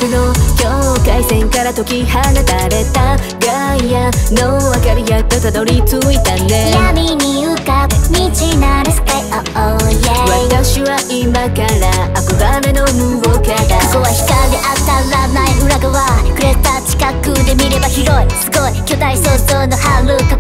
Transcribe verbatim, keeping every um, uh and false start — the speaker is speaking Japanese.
僕の境界線から解き放たれたガイアの明かりやっとたどり着いたね。 闇に浮かぶ未知なるスカイ、oh, oh, yeah。 私は今から憧れの向こうから。 ここは光当たらない裏側、くれた近くで見れば広いすごい巨大想像の遥か